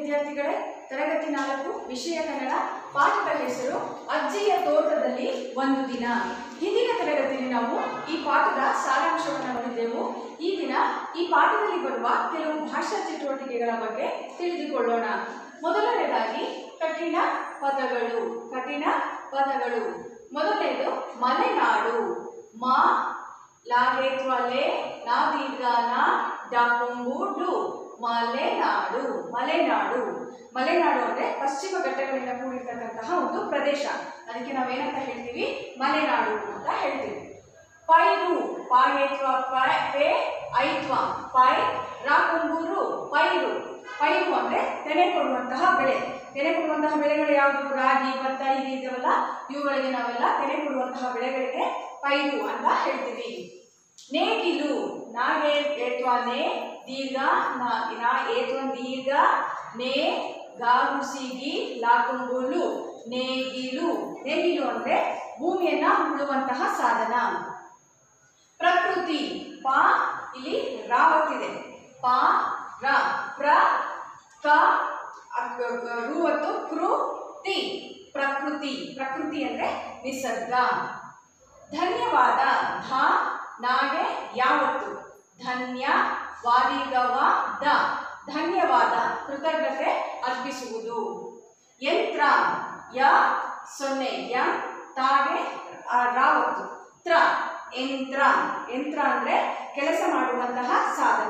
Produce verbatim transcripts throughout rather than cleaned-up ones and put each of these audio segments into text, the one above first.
ವಿದ್ಯಾರ್ಥಿಗಳೇ, ತರಗತಿ ನಾಲ್ಕು ವಿಷಯ ಕನ್ನಡ ಪಾಠದ ಹೆಸರು ಅಜ್ಜಿಯ ತೋಟದಲ್ಲಿ ಒಂದು ದಿನ. ಹಿಂದಿನ ತರಗತಿಯಲ್ಲಿ ನಾವು ಈ ಪಾಠದ ಸಾರಾಂಶವನ್ನು ನೋಡಿದ್ದೆವು. ಈ ದಿನ ಈ ಪಾಠದಲ್ಲಿ ಬರುವ ಕೆಲವು ಭಾಷಾ ಚಟುವಟಿಕೆಗಳ ಬಗ್ಗೆ ತಿಳಿದುಕೊಳ್ಳೋಣ. ಮೊದಲನೇದಾಗಿ ಕಠಿಣ ಪದಗಳು. ಕಠಿಣ ಪದಗಳು ಮೊದಲನೇದು ಮಲೆನಾಡು. ಮಾ ಲಾಗೇತ್ವಲೆ ನಾ ದೀರ್ಘಾನ ಡಾಕುಂಬುಡು ಮಲೆನಾಡು. ಮಲೆನಾಡು ಮಲೆನಾಡು ಅಂದರೆ ಪಶ್ಚಿಮ ಘಟ್ಟಗಳಿಂದ ಕೂಡಿರ್ತಕ್ಕಂತಹ ಒಂದು ಪ್ರದೇಶ. ಅದಕ್ಕೆ ನಾವೇನಂತ ಹೇಳ್ತೀವಿ? ಮಲೆನಾಡು ಅಂತ ಹೇಳ್ತೀವಿ. ಪೈರು ಪಾಯತ್ವ ಪೇ ಐತ್ವ ಪೈ ರಾಕುಂಬೂರು ಪೈರು. ಪೈರು ಅಂದರೆ ತೆನೆ ಕೊಡುವಂತಹ ಬೆಳೆ. ತೆನೆ ಕೊಡುವಂತಹ ಬೆಳೆಗಳು ಯಾವುದು? ರಾಗಿ, ಭತ್ತ, ಹೀಗೆ ಇದಾವಲ್ಲ, ಇವುಗಳಿಗೆ ನಾವೆಲ್ಲ ತೆನೆ ಕೊಡುವಂತಹ ಬೆಳೆಗಳಿಗೆ ಪೈರು ಅಂತ ಹೇಳ್ತೀವಿ. ನೇಗಿಲು ನಾಗೆ ಏತ್ವಾನೆ ದೀರ್ಘ ನಾ ಏತ್ವ ದೀರ್ಘ ನೇ ಗಾಗುಸಿಗಿ ಲಾಕುಂಬುಲು ನೇಗಿಲು. ನೇಗಿಲು ಅಂದರೆ ಭೂಮಿಯನ್ನ ಉಳುವಂತಹ ಸಾಧನ. ಪ್ರಕೃತಿ ಪಾ ಇಲ್ಲಿ ರಾವತ್ತಿದೆ. ಪಾ ರ ಪ್ರ ಕ ರುವತ್ತು ಕೃ ತಿ ಪ್ರಕೃತಿ. ಪ್ರಕೃತಿ ಅಂದರೆ ನಿಸರ್ಗ. ಧನ್ಯವಾದ ಧ ನಾಗೆ ಯಾವತ್ತು ಧನ್ಯ ವಾದಿಗವ ದ ಧನ್ಯವಾದ ಕೃತಜ್ಞತೆ ಅರ್ಪಿಸುವುದು. ಯಂತ್ರ ಯ ಸೊನ್ನೆ ಯ ತಾಗೆ ರಾವತ್ತು ತ್ರ ಯಂತ್ರ. ಯಂತ್ರ ಅಂದರೆ ಕೆಲಸ ಮಾಡುವಂತಹ ಸಾಧನ.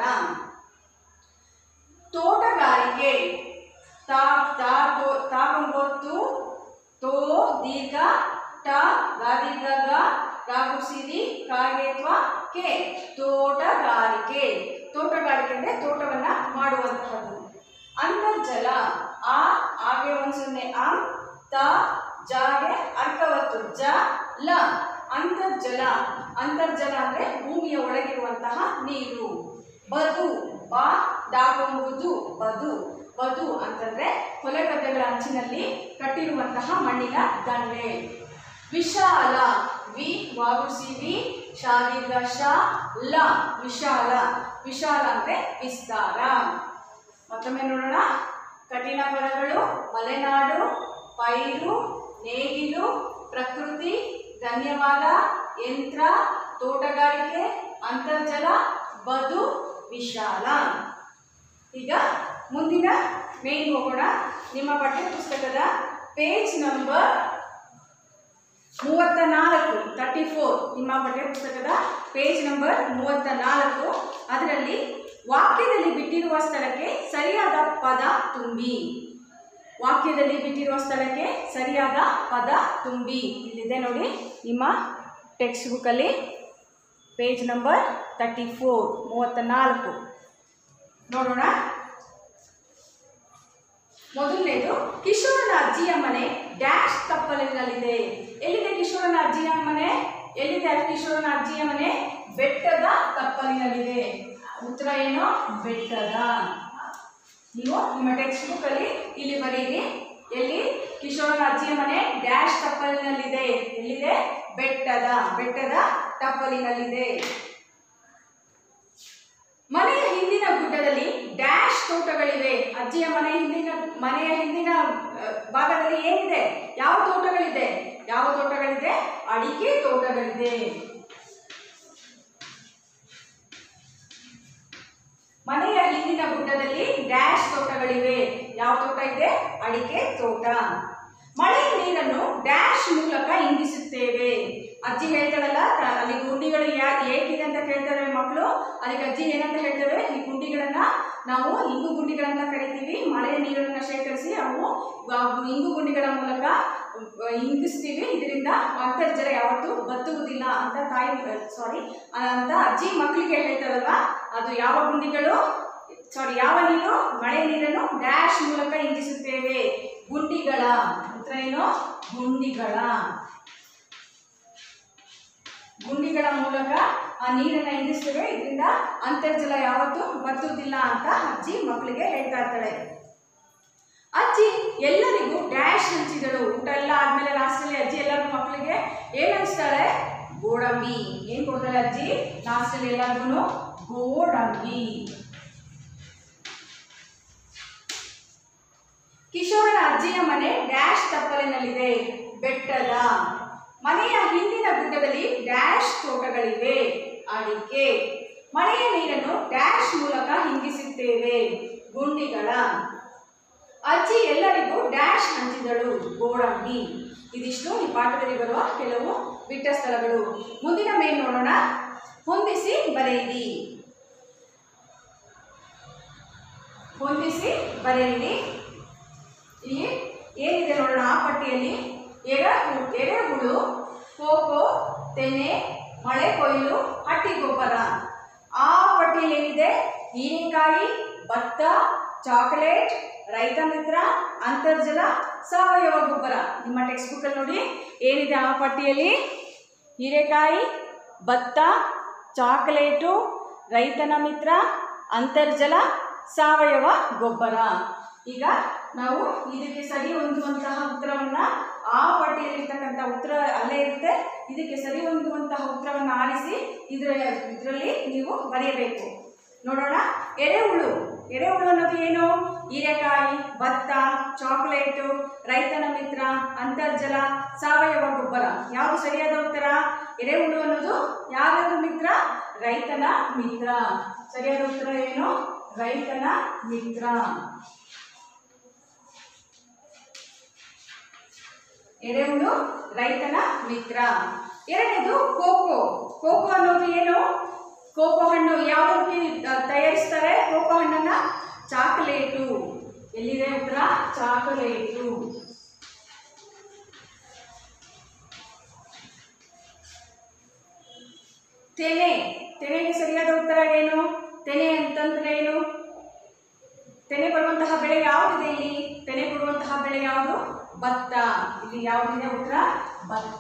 ತೋಟಗಾರಿಕೆ ತಾ ತಾ ತಾಕೊಂಬತ್ತು ತೋ ದೀರ್ಘ ಟ ಗಾದೀರ್ಘ ರಾಗುಸಿರಿ ಕಾಗೇತ್ವ ಕೆ ತೋಟಗಾರಿಕೆ. ತೋಟಗಾರಿಕೆ ಅಂದರೆ ತೋಟವನ್ನ ಮಾಡುವಂತಹದ್ದು. ಅಂತರ್ಜಲ ಆ ಆಗೆ ಒಂದು ಸೊನ್ನೆ ಆ ತ ಜಾಗೆ ಅರ್ಕವತ್ತು ಜ ಲ ಅಂತರ್ಜಲ. ಅಂತರ್ಜಲ ಅಂದರೆ ಭೂಮಿಯ ಒಳಗಿರುವಂತಹ ನೀರು. ಬದು ಬಾ ಡಾಕೊಂಬುದು ಬದು. ಬದು ಅಂತಂದ್ರೆ ಹೊಲ ಗದ್ದೆಗಳ ಅಂಚಿನಲ್ಲಿ ಕಟ್ಟಿರುವಂತಹ ಮಣ್ಣಿನ ದಂಡೆ. ವಿಶಾಲ ವಿ ವಾಗುಸಿ ವಿ ಶಾದೀರ್ಘ ಶ ಲ ವಿಶಾಲ. ವಿಶಾಲ ಅಂದರೆ ವಿಸ್ತಾರ. ಮತ್ತೊಮ್ಮೆ ನೋಡೋಣ. ಕಠಿಣ ಪದಗಳು ಮಲೆನಾಡು, ಪೈರು, ನೇಗಿಲು, ಪ್ರಕೃತಿ, ಧನ್ಯವಾದ, ಯಂತ್ರ, ತೋಟಗಾರಿಕೆ, ಅಂತರ್ಜಲ, ಬದು, ವಿಶಾಲ. ಈಗ ಮುಂದಿನ ಮೇನ್ ಹೋಗೋಣ. ನಿಮ್ಮ ಪಠ್ಯ ಪುಸ್ತಕದ ಪೇಜ್ ನಂಬರ್ ಮೂವತ್ತ ನಾಲ್ಕು ತರ್ಟಿ ಫೋರ್ ನಿಮ್ಮ ಪಠ್ಯ ಪುಸ್ತಕದ ಪೇಜ್ ನಂಬರ್ ಮೂವತ್ತ ನಾಲ್ಕು. ಅದರಲ್ಲಿ ವಾಕ್ಯದಲ್ಲಿ ಬಿಟ್ಟಿರುವ ಸ್ಥಳಕ್ಕೆ ಸರಿಯಾದ ಪದ ತುಂಬಿ. ವಾಕ್ಯದಲ್ಲಿ ಬಿಟ್ಟಿರುವ ಸ್ಥಳಕ್ಕೆ ಸರಿಯಾದ ಪದ ತುಂಬಿ. ಇಲ್ಲಿದೆ ನೋಡಿ ನಿಮ್ಮ ಟೆಕ್ಸ್ಟ್ ಬುಕ್ಕಲ್ಲಿ ಪೇಜ್ ನಂಬರ್ ತರ್ಟಿ ಫೋರ್ ಮೂವತ್ತ ನಾಲ್ಕು. ನೋಡೋಣ. ಮೊದಲನೇದು ಕಿಶೋರನ ಅಜ್ಜಿಯ ಮನೆ ಡ್ಯಾಶ್ ತಪ್ಪಲಿನಲ್ಲಿದೆ. ಎಲ್ಲಿದೆ ಕಿಶೋರನ ಅಜ್ಜಿಯ ಮನೆ? ಎಲ್ಲಿದೆ ಕಿಶೋರನ ಅಜ್ಜಿಯ ಮನೆ? ಬೆಟ್ಟದ ತಪ್ಪಲಿನಲ್ಲಿದೆ. ಉತ್ತರ ಏನು? ಬೆಟ್ಟದ. ನೀವು ನಿಮ್ಮ ಟೆಕ್ಸ್ಟ್ ಬುಕ್ ಅಲ್ಲಿ ಇಲ್ಲಿ ಬರೀರಿ. ಎಲ್ಲಿ? ಕಿಶೋರನ ಅಜ್ಜಿಯ ಮನೆ ಡ್ಯಾಶ್ ತಪ್ಪಲಿನಲ್ಲಿದೆ. ಎಲ್ಲಿದೆ? ಬೆಟ್ಟದ ಬೆಟ್ಟದ ತಪ್ಪಲಿನಲ್ಲಿದೆ. ಮನೆಯ ಹಿಂದಿನ ಗುಡ್ಡದಲ್ಲಿ ಡ್ಯಾಶ್ ತೋಟಗಳಿವೆ. ಅಜ್ಜಿಯ ಮನೆ ಹಿಂದಿನ ಮನೆಯ ಹಿಂದಿನ ಭಾಗದಲ್ಲಿ ಏನಿದೆ? ಯಾವ ತೋಟಗಳಿದೆ? ಯಾವ ತೋಟಗಳಿದೆ? ಅಡಿಕೆ ತೋಟಗಳಿದೆ. ಮನೆಯ ಹಿಂದಿನ ಗುಡ್ಡದಲ್ಲಿ ಡ್ಯಾಶ್ ತೋಟಗಳಿವೆ. ಯಾವ ತೋಟ ಇದೆ? ಅಡಿಕೆ ತೋಟ. ಮಳೆಯ ನೀರನ್ನು ಡ್ಯಾಶ್ ಮೂಲಕ ಇಂಗಿಸುತ್ತೇವೆ. ಅಜ್ಜಿ ಹೇಳ್ತಾಳಲ್ಲ, ಅಲ್ಲಿ ಗುಂಡಿಗಳು ಯಾ ಏಕಿದೆ ಅಂತ ಕೇಳ್ತಾರೆ ಮಕ್ಕಳು. ಅದಕ್ಕೆ ಅಜ್ಜಿ ಏನಂತ ಹೇಳ್ತೇವೆ? ಈ ಗುಂಡಿಗಳನ್ನ ನಾವು ಇಂಗು ಗುಂಡಿಗಳಂತ ಕರಿತೀವಿ. ಮಳೆಯ ನೀರನ್ನು ಶೇಖರಿಸಿ ಅವು ಇಂಗು ಗುಂಡಿಗಳ ಮೂಲಕ ಇಂಗಿಸ್ತೀವಿ. ಇದರಿಂದ ಅಂತರ್ಜಲ ಯಾವತ್ತೂ ಬತ್ತುವುದಿಲ್ಲ ಅಂತ ತಾಯಿ ಸಾರಿ ಅಂತ ಅಜ್ಜಿ ಮಕ್ಕಳಿಗೆ ಹೇಳ್ತಾಳಲ್ಲ, ಅದು ಯಾವ ಗುಂಡಿಗಳು? ಸಾರಿ ಯಾವ ನೀರು? ಮಳೆ ನೀರನ್ನು ಡ್ಯಾಶ್ ಮೂಲಕ ಇಂಗಿಸುತ್ತೇವೆ. ಗುಂಡಿಗಳ. ಉತ್ತರ ಏನು? ಗುಂಡಿಗಳ. ಗುಂಡಿಗಳ ಮೂಲಕ ಆ ನೀರನ್ನು ಇಂಗಿಸ್ತೇವೆ. ಇದರಿಂದ ಅಂತರ್ಜಲ ಯಾವತ್ತೂ ಬತ್ತುವುದಿಲ್ಲ ಅಂತ ಅಜ್ಜಿ ಮಕ್ಕಳಿಗೆ ಹೇಳ್ತಾ ಇರ್ತಾಳೆ. ಅಜ್ಜಿ ಎಲ್ಲರಿಗೂ ಡ್ಯಾಶ್ ಹಂಚಿದಳು. ಊಟ ಎಲ್ಲ ಆದ್ಮೇಲೆ ಲಾಸ್ಟಲ್ಲಿ ಅಜ್ಜಿ ಎಲ್ಲರಿಗೂ ಮಕ್ಕಳಿಗೆ ಏನ್ ಹಂಚ್ತಾಳೆ? ಗೋಡಂಬಿ. ಏನ್ ಕೊಡ್ತಾಳೆ ಅಜ್ಜಿ ಲಾಸ್ಟಲ್ಲಿ ಎಲ್ಲರಿಗೂ? ಗೋಡಂಬಿ. ಕಿಶೋರನ ಅಜ್ಜಿಯ ಮನೆ ಡ್ಯಾಶ್ ತಪ್ಪಲಿನಲ್ಲಿದೆ, ಬೆಟ್ಟದ. ಮನೆಯ ಹಿಂದಿನ ಗುಡ್ಡದಲ್ಲಿ ಡ್ಯಾಶ್ ತೋಟಗಳಿವೆ, ಅಡಿಕೆ. ಮಳೆಯ ನೀರನ್ನು ಡ್ಯಾಶ್ ಮೂಲಕ ಹಿಂಗಿಸುತ್ತೇವೆ, ಗುಂಡಿಗಳ. ಅಜ್ಜಿ ಎಲ್ಲರಿಗೂ ಡ್ಯಾಶ್ ಹಂಚಿದಳು, ಗೋಡಂಬಿ. ಇದಿಷ್ಟು ಈ ಪಾಠದಲ್ಲಿ ಬರುವ ಕೆಲವು ಬಿಟ್ಟ ಸ್ಥಳಗಳು. ಮುಂದಿನ ಮೇಲ್ ನೋಡೋಣ. ಹೊಂದಿಸಿ ಬರೆಯಿರಿ. ಹೊಂದಿಸಿ ಬರೆಯಿರಿ. ಇಲ್ಲಿ ಏನಿದೆ ನೋಡೋಣ. ಆ ಪಟ್ಟಿಯಲ್ಲಿ ಎರೆಹು ಎರೆಹುಳು, ಕೋಕೋ, ತೆನೆ, ಮಳೆ ಕೊಯ್ಲು, ಹಟ್ಟಿ ಗೊಬ್ಬರ. ಆ ಪಟ್ಟಿಯಲ್ಲಿ ಏನಿದೆ? ಹೀರೆಕಾಯಿ, ಭತ್ತ, ಚಾಕೊಲೇಟ್, ರೈತ ಮಿತ್ರ, ಅಂತರ್ಜಲ, ಸಾವಯವ ಗೊಬ್ಬರ. ನಿಮ್ಮ ಟೆಕ್ಸ್ಟ್ ಬುಕ್ ಅಲ್ಲಿ ನೋಡಿ ಏನಿದೆ ಆ ಪಟ್ಟಿಯಲ್ಲಿ. ಹೀರೆಕಾಯಿ, ಭತ್ತ, ಚಾಕೊಲೇಟು, ರೈತನ ಮಿತ್ರ, ಅಂತರ್ಜಲ, ಸಾವಯವ ಗೊಬ್ಬರ. ಈಗ ನಾವು ಇದಕ್ಕೆ ಸರಿ ಹೊಂದುವಂತಹ ಉತ್ತರವನ್ನ, ಆ ಪಟ್ಟಿಯಲ್ಲಿರ್ತಕ್ಕಂಥ ಉತ್ತರ ಅಲ್ಲೇ ಇರುತ್ತೆ, ಇದಕ್ಕೆ ಸರಿ ಹೊಂದುವಂತಹ ಉತ್ತರವನ್ನು ಆರಿಸಿ ಇದರ ಇದರಲ್ಲಿ ನೀವು ಬರೆಯಬೇಕು. ನೋಡೋಣ. ಎರೆಹುಳು. ಎರೆಹುಳು ಅನ್ನೋದು ಏನು? ಹೀರೆಕಾಯಿ, ಭತ್ತ, ಚಾಕೊಲೇಟು, ರೈತನ ಮಿತ್ರ, ಅಂತರ್ಜಲ, ಸಾವಯವ ಗೊಬ್ಬರ. ಯಾವುದು ಸರಿಯಾದ ಉತ್ತರ? ಎರೆಹುಳು ಅನ್ನೋದು ಯಾರದು ಮಿತ್ರ? ರೈತನ ಮಿತ್ರ. ಸರಿಯಾದ ಉತ್ತರ ಏನು? ರೈತನ ಮಿತ್ರ. ಎರೆಹುಳು ರೈತನ ಮಿತ್ರ. ಎರಡನೇದು ಕೋಕೋ. ಕೋಕೋ ಅನ್ನೋದು ಏನು? ಕೋಕೋ ಹಣ್ಣು ಯಾವುದಕ್ಕೆ ತಯಾರಿಸ್ತಾರೆ? ಕೋಕೋ ಹಣ್ಣನ್ನ ಚಾಕೊಲೇಟು. ಎಲ್ಲಿದೆ ಉತ್ತರ? ಚಾಕೊಲೇಟು. ತೆನೆ. ತೆನೆಗೆ ಸರಿಯಾದ ಉತ್ತರ ಏನು? ತೆನೆ ಅಂತಂದ್ರೆ ಏನು? ತೆನೆ ಬರುವಂತಹ ಬೆಳೆ ಯಾವುದಿದೆ ಇಲ್ಲಿ? ತೆನೆ ಕೊಡುವಂತಹ ಬೆಳೆ ಯಾವುದು? ಭತ್ತ. ಇಲ್ಲಿ ಯಾವುದಿದೆ ಉತ್ತರ? ಭತ್ತ.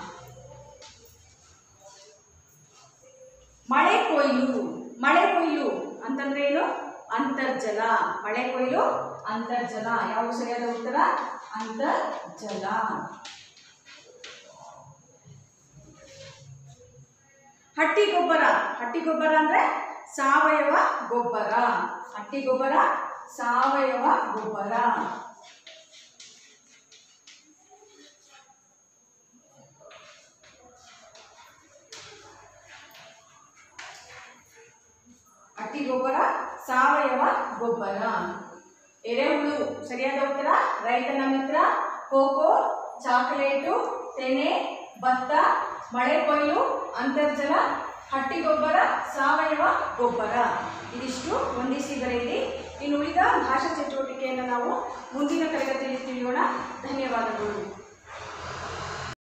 ಮಳೆ ಕೊಯ್ಲು. ಮಳೆ ಕೊಯ್ಲು ಅಂತಂದ್ರೆ ಏನು? ಅಂತರ್ಜಲ. ಮಳೆ ಕೊಯ್ಲು ಅಂತರ್ಜಲ. ಯಾವುದು ಸರಿಯಾದ ಉತ್ತರ? ಅಂತರ್ಜಲ. ಹಟ್ಟಿ ಗೊಬ್ಬರ. ಹಟ್ಟಿ ಗೊಬ್ಬರ ಅಂದ್ರೆ ಸಾವಯವ ಗೊಬ್ಬರ. ಹಟ್ಟಿ ಗೊಬ್ಬರ ಸಾವಯವ ಗೊಬ್ಬರ. ಹಟ್ಟಿ ಗೊಬ್ಬರ ಸಾವಯವ ಗೊಬ್ಬರ. ಎರೆಹುಳು ಸರಿಯಾದ ಉತ್ತರ ರೈತನ ಮಿತ್ರ, ಕೋಕೋ, ಚಾಕೊಲೇಟು, ತೆನೆ, ಭತ್ತ, ಮಳೆ ಕೊಯ್ಲು, ಅಂತರ್ಜಲ, ಹಟ್ಟಿ ಗೊಬ್ಬರ, ಸಾವಯವ ಗೊಬ್ಬರ. ಇದಿಷ್ಟು ಹೊಂದಿಸಿ ಬರೆಯಿರಿ. ಇನ್ನು ಉಳಿದ ಭಾಷಾ ಚಟುವಟಿಕೆಯನ್ನು ನಾವು ಮುಂದಿನ ತರಗತಿಯಲ್ಲಿ ತಿಳಿಯೋಣ. ಧನ್ಯವಾದಗಳು.